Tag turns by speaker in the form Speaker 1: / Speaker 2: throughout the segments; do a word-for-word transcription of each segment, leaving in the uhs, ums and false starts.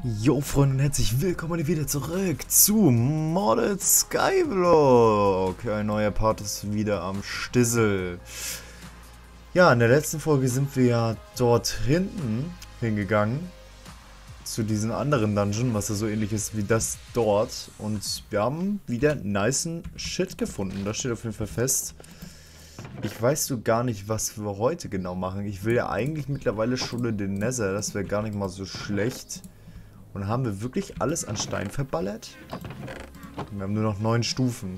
Speaker 1: Jo Freunde und herzlich willkommen wieder zurück zu Modded Skyblock. Ein neuer Part ist wieder am Stissel. Ja, in der letzten Folge sind wir ja dort hinten hingegangen. Zu diesem anderen Dungeon, was ja so ähnlich ist wie das dort. Und wir haben wieder nicen Shit gefunden. Das steht auf jeden Fall fest. Ich weiß so gar nicht, was wir heute genau machen. Ich will ja eigentlich mittlerweile schon in den Nether. Das wäre gar nicht mal so schlecht. Und haben wir wirklich alles an Stein verballert? Wir haben nur noch neun Stufen.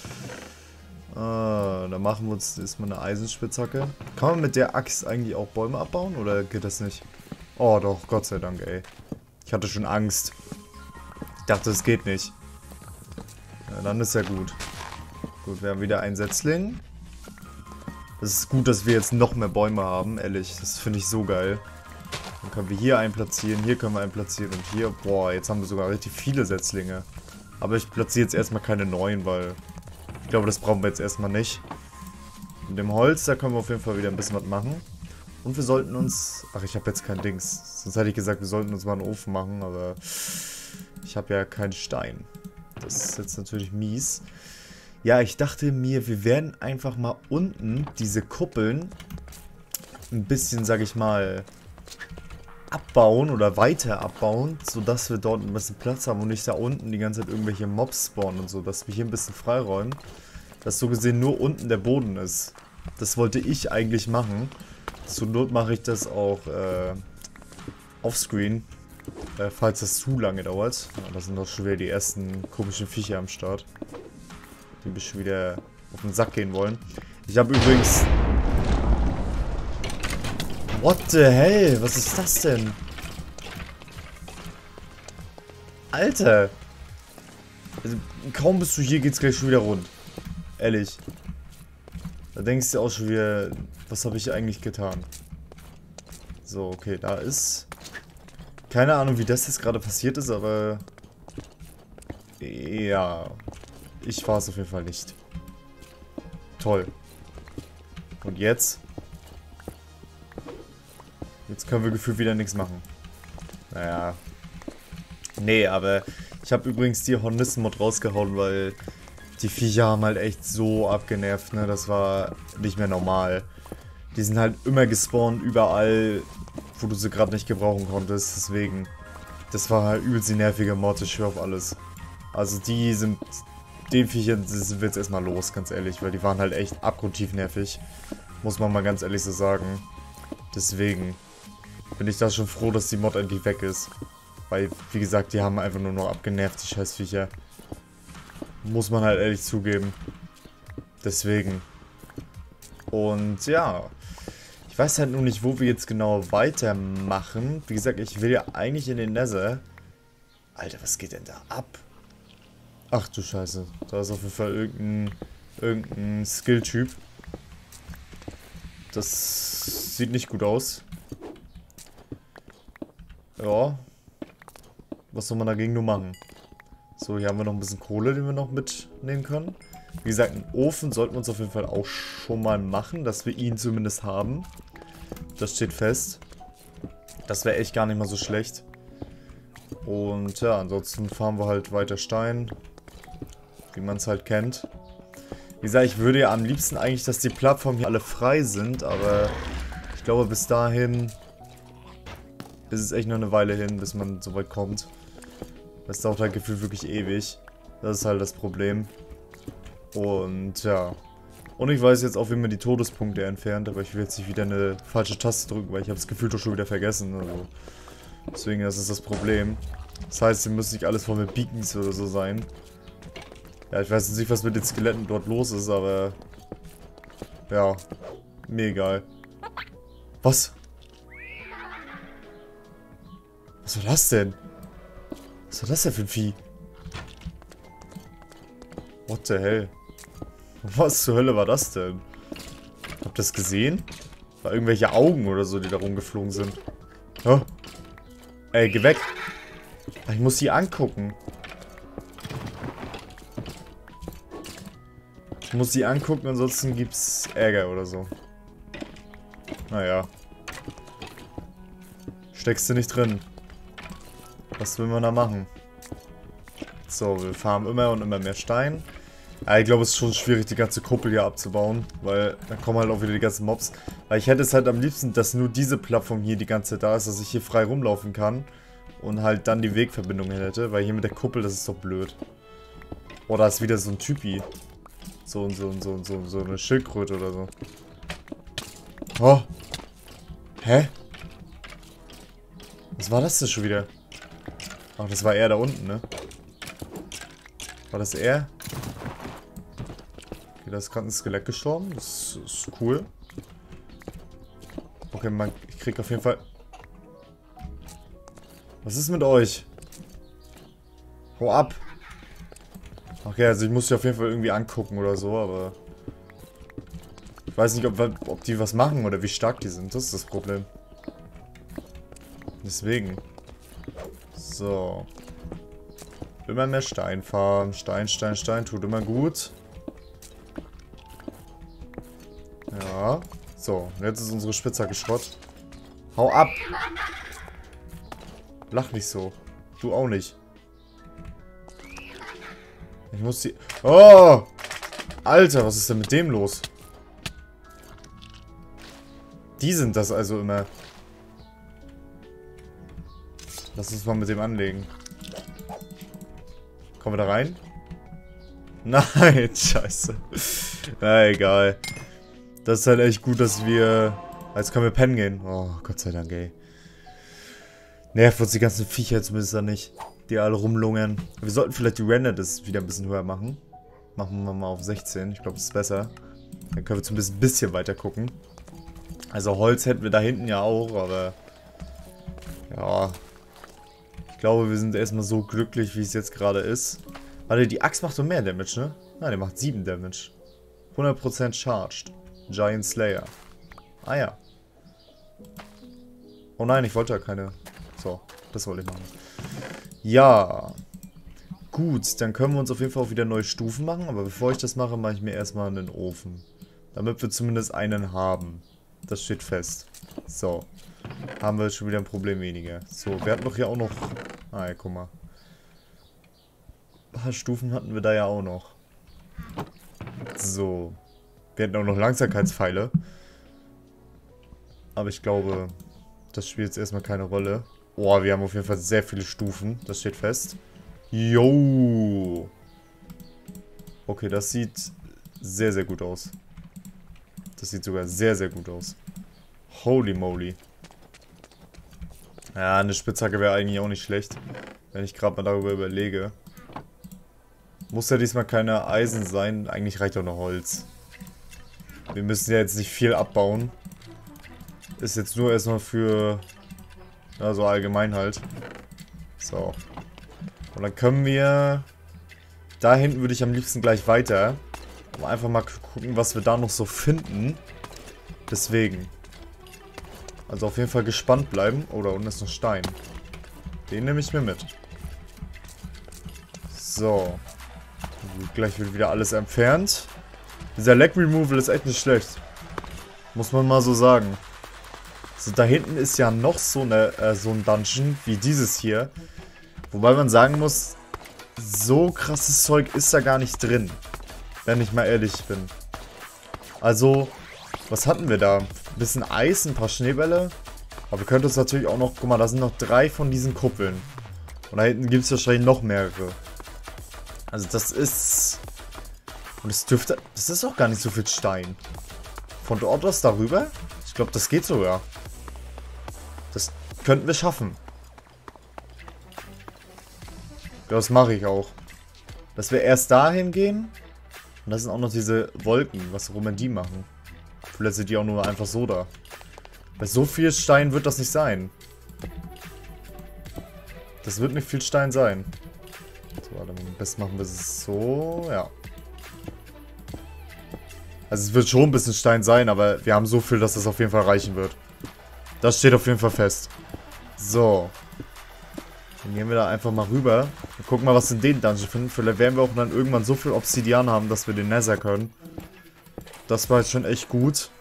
Speaker 1: Ah, dann machen wir uns erstmal eine Eisenspitzhacke. Kann man mit der Axt eigentlich auch Bäume abbauen oder geht das nicht? Oh doch, Gott sei Dank, ey. Ich hatte schon Angst. Ich dachte, es geht nicht. Ja, dann ist ja gut. Gut, wir haben wieder einen Setzling. Es ist gut, dass wir jetzt noch mehr Bäume haben, ehrlich. Das finde ich so geil. Dann können wir hier einen platzieren, hier können wir einen platzieren und hier, boah, jetzt haben wir sogar richtig viele Setzlinge. Aber ich platziere jetzt erstmal keine neuen, weil ich glaube, das brauchen wir jetzt erstmal nicht. Mit dem Holz, da können wir auf jeden Fall wieder ein bisschen was machen. Und wir sollten uns, ach, ich habe jetzt kein Dings. Sonst hätte ich gesagt, wir sollten uns mal einen Ofen machen, aber ich habe ja keinen Stein. Das ist jetzt natürlich mies. Ja, ich dachte mir, wir werden einfach mal unten diese Kuppeln ein bisschen, sag ich mal, abbauen oder weiter abbauen, sodass wir dort ein bisschen Platz haben und nicht da unten die ganze Zeit irgendwelche Mobs spawnen und so, dass wir hier ein bisschen freiräumen, dass so gesehen nur unten der Boden ist. Das wollte ich eigentlich machen. Zur Not mache ich das auch äh, offscreen, äh, falls das zu lange dauert. Ja, da sind doch schon wieder die ersten komischen Viecher am Start, die mir schon wieder auf den Sack gehen wollen. Ich habe übrigens... What the hell? Was ist das denn? Alter! Also, kaum bist du hier, geht's gleich schon wieder rund. Ehrlich. Da denkst du auch schon wieder, was habe ich eigentlich getan? So, okay, da ist... Keine Ahnung, wie das jetzt gerade passiert ist, aber... Ja... Ich war es auf jeden Fall nicht. Toll. Und jetzt? Jetzt können wir gefühlt wieder nichts machen. Naja. Nee, aber ich habe übrigens die Hornissen-Mod rausgehauen, weil die Viecher haben halt echt so abgenervt, ne? Das war nicht mehr normal. Die sind halt immer gespawnt, überall, wo du sie gerade nicht gebrauchen konntest. Deswegen, das war halt übelst die nervige Mod, ich schwör auf alles. Also die sind, den Viechern sind wir jetzt erstmal los, ganz ehrlich, weil die waren halt echt abgrundtief nervig. Muss man mal ganz ehrlich so sagen. Deswegen bin ich da schon froh, dass die Mod endlich weg ist. Weil, wie gesagt, die haben einfach nur noch abgenervt, die Scheißviecher. Muss man halt ehrlich zugeben. Deswegen. Und ja. Ich weiß halt nur nicht, wo wir jetzt genau weitermachen. Wie gesagt, ich will ja eigentlich in den Nether. Alter, was geht denn da ab? Ach du Scheiße. Da ist auf jeden Fall irgendein, irgendein Skill-Typ. Das sieht nicht gut aus. Ja. Was soll man dagegen nur machen? So, hier haben wir noch ein bisschen Kohle, die wir noch mitnehmen können. Wie gesagt, einen Ofen sollten wir uns auf jeden Fall auch schon mal machen, dass wir ihn zumindest haben. Das steht fest. Das wäre echt gar nicht mal so schlecht. Und ja, ansonsten fahren wir halt weiter Stein. Wie man es halt kennt. Wie gesagt, ich würde ja am liebsten eigentlich, dass die Plattformen hier alle frei sind, aber ich glaube bis dahin ist es echt noch eine Weile hin, bis man so weit kommt. Das dauert halt gefühlt wirklich ewig. Das ist halt das Problem. Und ja. Und ich weiß jetzt auch, wie man die Todespunkte entfernt, aber ich will jetzt nicht wieder eine falsche Taste drücken, weil ich habe das Gefühl doch schon wieder vergessen. Also deswegen, das ist das Problem. Das heißt, sie müssen nicht alles voll mit Beacons oder so sein. Ja, ich weiß jetzt nicht, was mit den Skeletten dort los ist, aber... Ja, mir egal. Was? Was war das denn? Was war das denn für ein Vieh? What the hell? Was zur Hölle war das denn? Habt ihr das gesehen? War irgendwelche Augen oder so, die da rumgeflogen sind. Oh. Ey, geh weg. Ich muss die angucken. Ich muss die angucken, ansonsten gibt's Ärger oder so. Naja. Steckst du nicht drin. Was will man da machen? So, wir farmen immer und immer mehr Stein. Ja, ich glaube, es ist schon schwierig, die ganze Kuppel hier abzubauen, weil dann kommen halt auch wieder die ganzen Mobs. Weil ich hätte es halt am liebsten, dass nur diese Plattform hier die ganze Zeit da ist, dass ich hier frei rumlaufen kann und halt dann die Wegverbindung hätte, weil hier mit der Kuppel, das ist doch blöd. Oh, da ist wieder so ein Typi. So und so und so und so, so eine Schildkröte oder so. Oh. Hä? Was war das denn schon wieder? Ach, das war er da unten, ne? War das er? Okay, da ist gerade ein Skelett gestorben. Das ist cool. Okay, man, ich krieg auf jeden Fall... Was ist mit euch? Hau ab! Okay, also ich muss sie auf jeden Fall irgendwie angucken oder so, aber... Ich weiß nicht, ob, ob die was machen oder wie stark die sind. Das ist das Problem. Deswegen. So. Immer mehr Stein farmen. Stein, Stein, Stein. Tut immer gut. Ja. So. Und jetzt ist unsere Spitzhacke Schrott. Hau ab! Lach nicht so. Du auch nicht. Ich muss die... Oh! Alter, was ist denn mit dem los? Die sind das also immer. Lass uns mal mit dem anlegen. Kommen wir da rein? Nein, scheiße. Na, egal. Das ist halt echt gut, dass wir... Jetzt können wir pennen gehen. Oh, Gott sei Dank, ey. Nervt uns die ganzen Viecher zumindest da nicht. Die alle rumlungern. Wir sollten vielleicht die Render das wieder ein bisschen höher machen. Machen wir mal auf sechzehn. Ich glaube, das ist besser. Dann können wir zumindest ein bisschen weiter gucken. Also Holz hätten wir da hinten ja auch, aber... Ja... Ich glaube, wir sind erstmal so glücklich, wie es jetzt gerade ist. Warte, die Axt macht doch mehr Damage, ne? Nein, die macht sieben Damage. hundert Prozent charged. Giant Slayer. Ah ja. Oh nein, ich wollte ja keine... So, das wollte ich machen. Ja. Gut, dann können wir uns auf jeden Fall auch wieder neue Stufen machen. Aber bevor ich das mache, mache ich mir erstmal einen Ofen. Damit wir zumindest einen haben. Das steht fest. So. Haben wir schon wieder ein Problem weniger. So, wir hatten doch hier auch noch... Ah ja, guck mal. Ein paar Stufen hatten wir da ja auch noch. So. Wir hatten auch noch Langsamkeitspfeile. Aber ich glaube, das spielt jetzt erstmal keine Rolle. Oh, wir haben auf jeden Fall sehr viele Stufen. Das steht fest. Jo. Okay, das sieht sehr, sehr gut aus. Das sieht sogar sehr, sehr gut aus. Holy moly. Ja, eine Spitzhacke wäre eigentlich auch nicht schlecht, wenn ich gerade mal darüber überlege. Muss ja diesmal keine Eisen sein, eigentlich reicht auch noch Holz. Wir müssen ja jetzt nicht viel abbauen. Ist jetzt nur erstmal für, ja, so allgemein halt. So. Und dann können wir, da hinten würde ich am liebsten gleich weiter. Um einfach mal gucken, was wir da noch so finden. Deswegen. Also auf jeden Fall gespannt bleiben. Oh, da unten ist noch Stein. Den nehme ich mir mit. So. Gleich wird wieder alles entfernt. Dieser Lag Removal ist echt nicht schlecht. Muss man mal so sagen. So, da hinten ist ja noch so, eine, äh, so ein Dungeon wie dieses hier. Wobei man sagen muss, so krasses Zeug ist da gar nicht drin. Wenn ich mal ehrlich bin. Also, was hatten wir da? Ein bisschen Eis, ein paar Schneebälle. Aber wir könnten uns natürlich auch noch... Guck mal, da sind noch drei von diesen Kuppeln. Und da hinten gibt es wahrscheinlich noch mehrere. Also das ist... Und es dürfte... Das ist auch gar nicht so viel Stein. Von dort aus darüber? Ich glaube, das geht sogar. Das könnten wir schaffen. Ja, das mache ich auch. Dass wir erst dahin gehen. Und das sind auch noch diese Wolken. Was warum die machen. Vielleicht sind die auch nur einfach so da. Bei so viel Stein wird das nicht sein. Das wird nicht viel Stein sein. So, warte, am besten machen wir es so. Ja. Also es wird schon ein bisschen Stein sein, aber wir haben so viel, dass das auf jeden Fall reichen wird. Das steht auf jeden Fall fest. So. Dann gehen wir da einfach mal rüber. Und gucken mal, was in den Dungeon finden. Vielleicht werden wir auch dann irgendwann so viel Obsidian haben, dass wir den Nether können. Das war jetzt schon echt gut.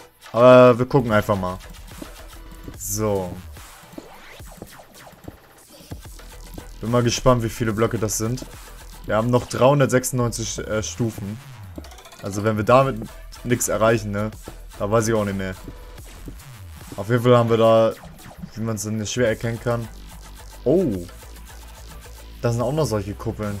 Speaker 1: Aber wir gucken einfach mal. So. Bin mal gespannt, wie viele Blöcke das sind. Wir haben noch dreihundertsechsundneunzig äh, Stufen. Also wenn wir damit nichts erreichen, ne? Da weiß ich auch nicht mehr. Auf jeden Fall haben wir da, wie man es nicht schwer erkennen kann. Oh. Da sind auch noch solche Kuppeln.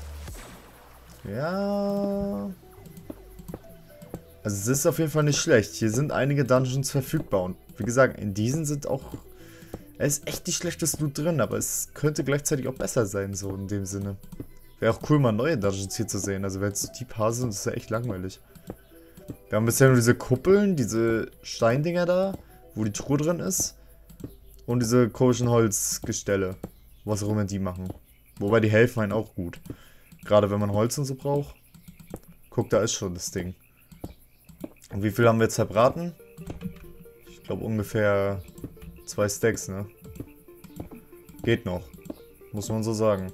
Speaker 1: Ja. Also es ist auf jeden Fall nicht schlecht. Hier sind einige Dungeons verfügbar. Und wie gesagt, in diesen sind auch... Es ist echt nicht schlechtes Loot drin, aber es könnte gleichzeitig auch besser sein, so in dem Sinne. Wäre auch cool, mal neue Dungeons hier zu sehen. Also wenn es die paar sind, ist ja echt langweilig. Wir haben bisher nur diese Kuppeln, diese Steindinger da, wo die Truhe drin ist. Und diese komischen Holzgestelle. Was auch immer die machen. Wobei die helfen einen auch gut. Gerade wenn man Holz und so braucht. Guck, da ist schon das Ding. Und wie viel haben wir jetzt verbraten? Ich glaube ungefähr zwei Stacks, ne? Geht noch. Muss man so sagen.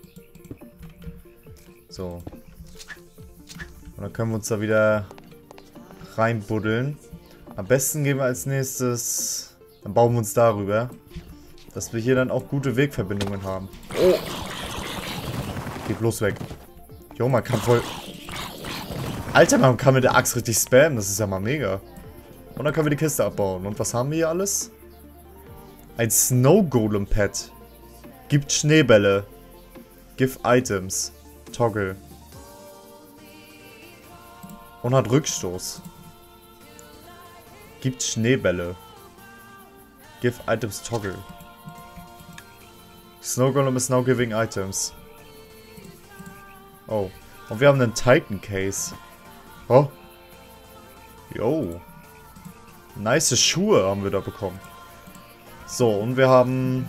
Speaker 1: So. Und dann können wir uns da wieder reinbuddeln. Am besten gehen wir als nächstes... Dann bauen wir uns darüber. Dass wir hier dann auch gute Wegverbindungen haben. Oh! Geh bloß weg. Jo, man kann voll... Alter, man kann mit der Axt richtig spammen. Das ist ja mal mega. Und dann können wir die Kiste abbauen. Und was haben wir hier alles? Ein Snow Golem Pet. Gibt Schneebälle. Give Items. Toggle. Und hat Rückstoß. Gibt Schneebälle. Give Items Toggle. Snow Golem is now giving items. Oh. Und wir haben einen Titan Case. Oh. Jo. Nice Schuhe haben wir da bekommen. So, und wir haben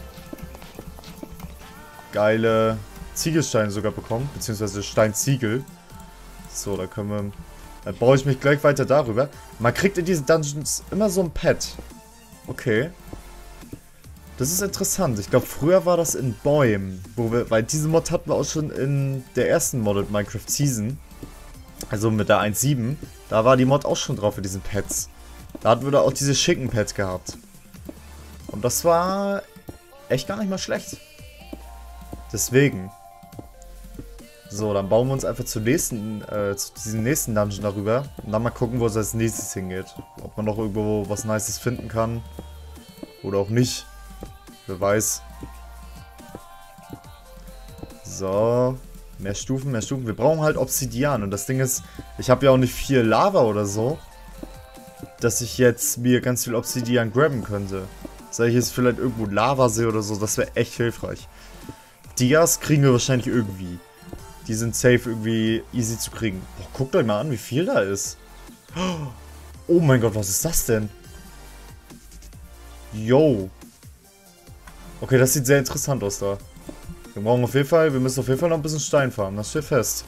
Speaker 1: geile Ziegelsteine sogar bekommen. Beziehungsweise Steinziegel. So, da können wir... Dann baue ich mich gleich weiter darüber. Man kriegt in diesen Dungeons immer so ein Pet. Okay. Das ist interessant. Ich glaube, früher war das in Bäumen. Wo wir, weil diese Mod hatten wir auch schon in der ersten Modded Minecraft Season. Also mit der eins Punkt sieben. Da war die Mod auch schon drauf für diesen Pets. Da hatten wir da auch diese schicken Pets gehabt. Und das war echt gar nicht mal schlecht. Deswegen. So, dann bauen wir uns einfach zur nächsten, äh, zu diesem nächsten Dungeon darüber. Und dann mal gucken, wo es als nächstes hingeht. Ob man noch irgendwo was Nices finden kann. Oder auch nicht. Wer weiß. So. Mehr Stufen, mehr Stufen. Wir brauchen halt Obsidian. Und das Ding ist, ich habe ja auch nicht viel Lava oder so. Dass ich jetzt mir ganz viel Obsidian grabben könnte. Sei ich jetzt vielleicht irgendwo Lavasee oder so. Das wäre echt hilfreich. Dias kriegen wir wahrscheinlich irgendwie. Die sind safe irgendwie easy zu kriegen. Boah, guckt euch mal an, wie viel da ist. Oh mein Gott, was ist das denn? Yo. Okay, das sieht sehr interessant aus da. Wir brauchen auf jeden Fall, wir müssen auf jeden Fall noch ein bisschen Stein farmen. Das steht fest.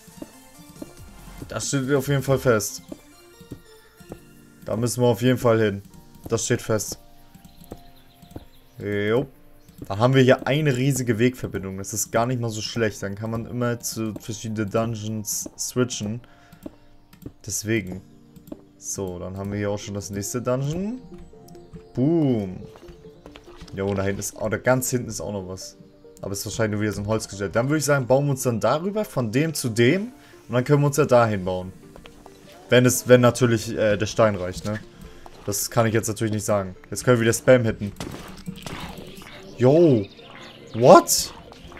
Speaker 1: Das steht auf jeden Fall fest. Da müssen wir auf jeden Fall hin. Das steht fest. Jo. Dann haben wir hier eine riesige Wegverbindung. Das ist gar nicht mal so schlecht. Dann kann man immer zu verschiedenen Dungeons switchen. Deswegen. So, dann haben wir hier auch schon das nächste Dungeon. Boom. Jo, da hinten ist, oh, da ganz hinten ist auch noch was. Aber es ist wahrscheinlich nur wieder so ein Holzgestell. Dann würde ich sagen, bauen wir uns dann darüber, von dem zu dem. Und dann können wir uns ja dahin bauen. Wenn es, wenn natürlich äh, der Stein reicht, ne? Das kann ich jetzt natürlich nicht sagen. Jetzt können wir wieder Spam hitten. Yo. What?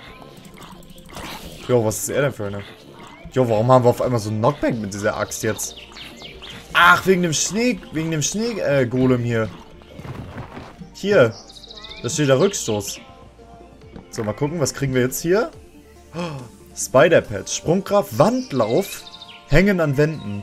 Speaker 1: Jo, was ist er denn für eine? Jo, warum haben wir auf einmal so einen Knockback mit dieser Axt jetzt? Ach, wegen dem Schnee, wegen dem Schnee-Golem äh, hier. Hier. Da steht der Rückstoß. So, mal gucken, was kriegen wir jetzt hier? Oh, Spider-Patch, Sprungkraft, Wandlauf, Hängen an Wänden.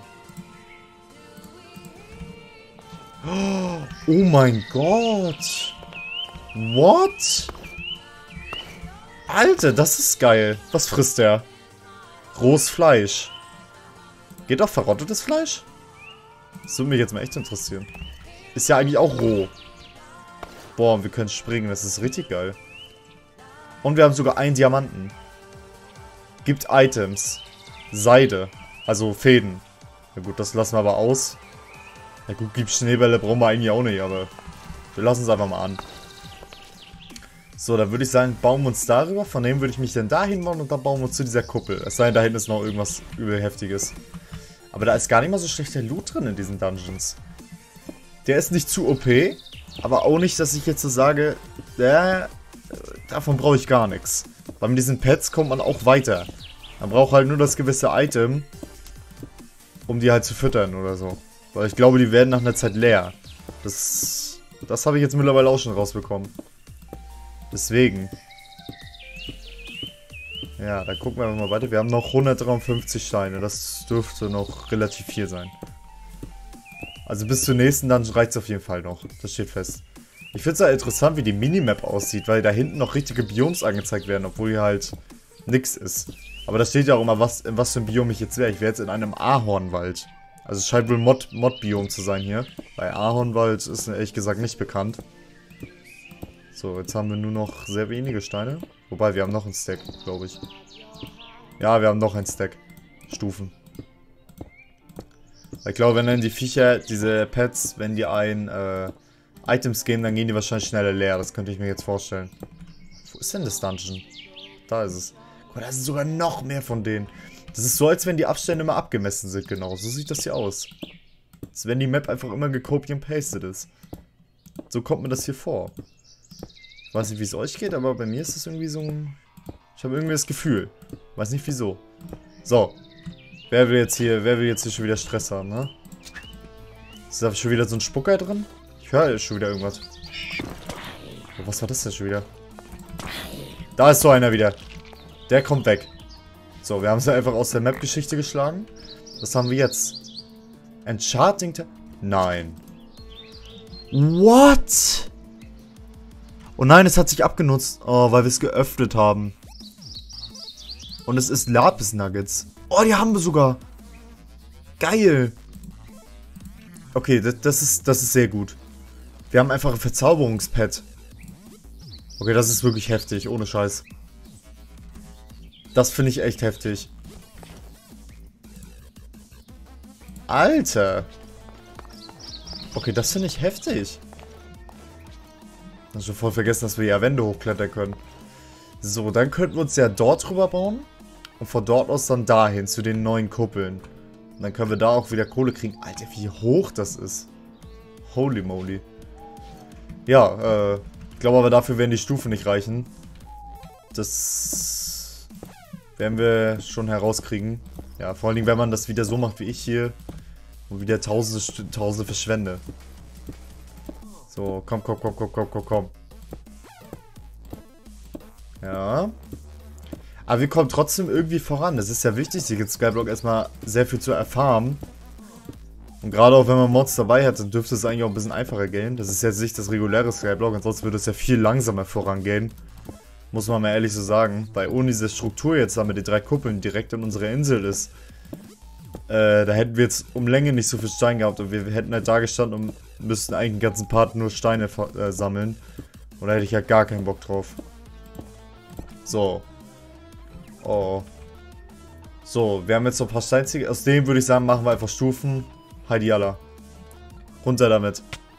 Speaker 1: Oh mein Gott. What? Alter, das ist geil. Was frisst der? Rohes Fleisch. Geht auch verrottetes Fleisch? Das würde mich jetzt mal echt interessieren. Ist ja eigentlich auch roh. Boah, wir können springen. Das ist richtig geil. Und wir haben sogar einen Diamanten. Gibt Items. Seide. Also Fäden. Na gut, das lassen wir aber aus. Na gut, gibt Schneebälle. Brauchen wir eigentlich auch nicht, aber wir lassen es einfach mal an. So, dann würde ich sagen, bauen wir uns darüber. Von dem würde ich mich dann dahin bauen und dann bauen wir uns zu dieser Kuppel. Es sei denn, da hinten ist noch irgendwas übel Heftiges. Aber da ist gar nicht mal so schlechter Loot drin in diesen Dungeons. Der ist nicht zu O P, aber auch nicht, dass ich jetzt so sage, äh, davon brauche ich gar nichts. Weil mit diesen Pets kommt man auch weiter. Man braucht halt nur das gewisse Item, um die halt zu füttern oder so. Weil ich glaube, die werden nach einer Zeit leer. Das, das habe ich jetzt mittlerweile auch schon rausbekommen. Deswegen. Ja, dann gucken wir mal weiter. Wir haben noch hundertdreiundfünfzig Steine. Das dürfte noch relativ viel sein. Also bis zur nächsten Dungeon reicht es auf jeden Fall noch. Das steht fest. Ich finde es ja interessant, wie die Minimap aussieht, weil da hinten noch richtige Biomes angezeigt werden, obwohl hier halt nix ist. Aber da steht ja auch immer, was, in was für ein Biom ich jetzt wäre. Ich wäre jetzt in einem Ahornwald. Also es scheint wohl Mod, Mod-Biom zu sein hier. Bei Ahornwald ist ehrlich gesagt nicht bekannt. So, jetzt haben wir nur noch sehr wenige Steine. Wobei, wir haben noch einen Stack, glaube ich. Ja, wir haben noch einen Stack. Stufen. Ich glaube, wenn dann die Viecher, diese Pets, wenn die ein äh, Items geben, dann gehen die wahrscheinlich schneller leer. Das könnte ich mir jetzt vorstellen. Wo ist denn das Dungeon? Da ist es. Guck mal, da sind sogar noch mehr von denen. Das ist so, als wenn die Abstände immer abgemessen sind, genau. So sieht das hier aus. Als wenn die Map einfach immer gecopy und pasted ist. So kommt mir das hier vor. Ich weiß nicht, wie es euch geht, aber bei mir ist das irgendwie so ein... Ich habe irgendwie das Gefühl. Weiß nicht wieso. So. Wer will jetzt hier, wer will jetzt hier schon wieder Stress haben, ne? Ist da schon wieder so ein Spucker drin? Ich höre schon wieder irgendwas. Oh, was war das denn schon wieder? Da ist so einer wieder. Der kommt weg. So, wir haben es ja einfach aus der Map-Geschichte geschlagen. Was haben wir jetzt? Enchanting... Nein. What? Oh nein, es hat sich abgenutzt. Oh, weil wir es geöffnet haben. Und es ist Lapis Nuggets. Oh, die haben wir sogar. Geil. Okay, das, das, ist, das ist sehr gut. Wir haben einfach ein Verzauberungspad. Okay, das ist wirklich heftig, ohne Scheiß. Das finde ich echt heftig. Alter. Okay, das finde ich heftig. Ich habe schon voll vergessen, dass wir ja Wände hochklettern können. So, dann könnten wir uns ja dort drüber bauen. Und von dort aus dann dahin, zu den neuen Kuppeln. Und dann können wir da auch wieder Kohle kriegen. Alter, wie hoch das ist. Holy moly. Ja, äh, ich glaube aber dafür werden die Stufen nicht reichen. Das werden wir schon herauskriegen. Ja, vor allen Dingen, wenn man das wieder so macht wie ich hier. Und wieder tausende, tausende verschwende. So, komm, komm, komm, komm, komm, komm, komm. Ja. Aber wir kommen trotzdem irgendwie voran. Das ist ja wichtig, sich in Skyblock erstmal sehr viel zu erfahren. Und gerade auch wenn man Mods dabei hat, dann dürfte es eigentlich auch ein bisschen einfacher gehen. Das ist jetzt nicht das reguläre Skyblock, ansonsten würde es ja viel langsamer vorangehen. Muss man mal ehrlich so sagen. Weil ohne diese Struktur jetzt, da mit den drei Kuppeln direkt in unserer Insel ist, äh, da hätten wir jetzt um Länge nicht so viel Stein gehabt. Und wir hätten halt da gestanden und müssten eigentlich den ganzen Part nur Steine äh, sammeln. Und da hätte ich halt gar keinen Bock drauf. So. Oh. So, wir haben jetzt noch ein paar Steinziegel. Aus dem würde ich sagen, machen wir einfach Stufen. Heidi Allah. Runter damit.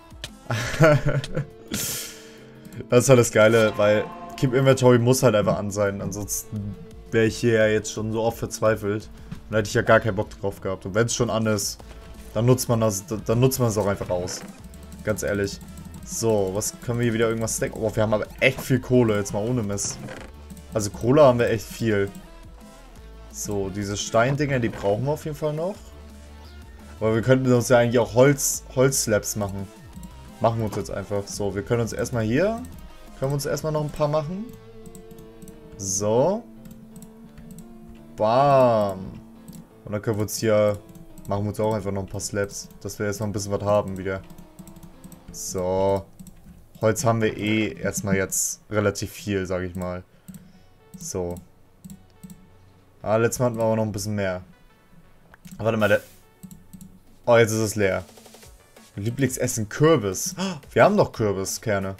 Speaker 1: Das ist halt das Geile, weil Keep Inventory muss halt einfach an sein. Ansonsten wäre ich hier ja jetzt schon so oft verzweifelt. Und da hätte ich ja gar keinen Bock drauf gehabt. Und wenn es schon an ist, dann nutzt man das, dann nutzt man es auch einfach aus. Ganz ehrlich. So, was können wir hier wieder irgendwas stacken? Oh, wir haben aber echt viel Kohle, jetzt mal ohne Mist. Also Kohle haben wir echt viel. So, diese Steindinger, die brauchen wir auf jeden Fall noch. Aber wir könnten uns ja eigentlich auch Holz, Holzslabs machen. Machen wir uns jetzt einfach. So, wir können uns erstmal hier, können wir uns erstmal noch ein paar machen. So. Bam. Und dann können wir uns hier, machen wir uns auch einfach noch ein paar Slabs, dass wir jetzt noch ein bisschen was haben wieder. So. Holz haben wir eh erstmal jetzt relativ viel, sage ich mal. So. Ah, letztes Mal hatten wir aber noch ein bisschen mehr. Ah, warte mal, der... Oh, jetzt ist es leer. Lieblingsessen Kürbis. Wir haben doch Kürbiskerne.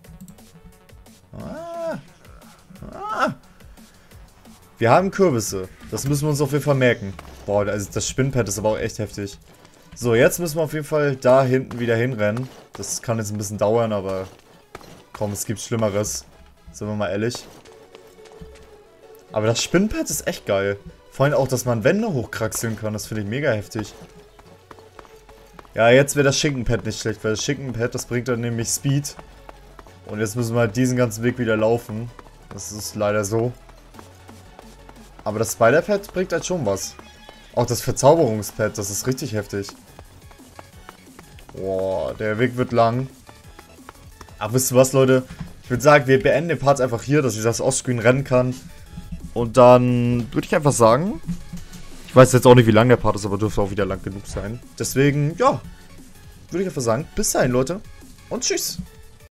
Speaker 1: Ah. Ah. Wir haben Kürbisse. Das müssen wir uns auf jeden Fall merken. Boah, also das Spinnpad ist aber auch echt heftig. So, jetzt müssen wir auf jeden Fall da hinten wieder hinrennen. Das kann jetzt ein bisschen dauern, aber komm, es gibt Schlimmeres. Sind wir mal ehrlich. Aber das Spinnpad ist echt geil. Vor allem auch, dass man Wände hochkraxeln kann. Das finde ich mega heftig. Ja, jetzt wäre das Schinkenpad nicht schlecht, weil das Schinkenpad, das bringt dann nämlich Speed. Und jetzt müssen wir halt diesen ganzen Weg wieder laufen. Das ist leider so. Aber das Spider-Pad bringt halt schon was. Auch das Verzauberungspad, das ist richtig heftig. Boah, der Weg wird lang. Aber wisst ihr was, Leute? Ich würde sagen, wir beenden den Part einfach hier, dass ich das Offscreen rennen kann. Und dann würde ich einfach sagen... Ich weiß jetzt auch nicht, wie lang der Part ist, aber dürfte auch wieder lang genug sein. Deswegen, ja, würde ich einfach sagen, bis dahin, Leute. Und tschüss.